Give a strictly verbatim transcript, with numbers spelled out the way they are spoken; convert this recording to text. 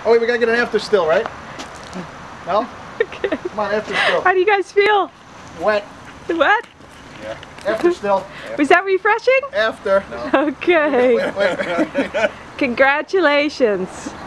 Oh wait, we gotta get an after still, right? No? Okay. Come on, after still. How do you guys feel? Wet. Wet? Yeah. After still. Was that refreshing? After. No. Okay. Wait, wait, wait. Congratulations.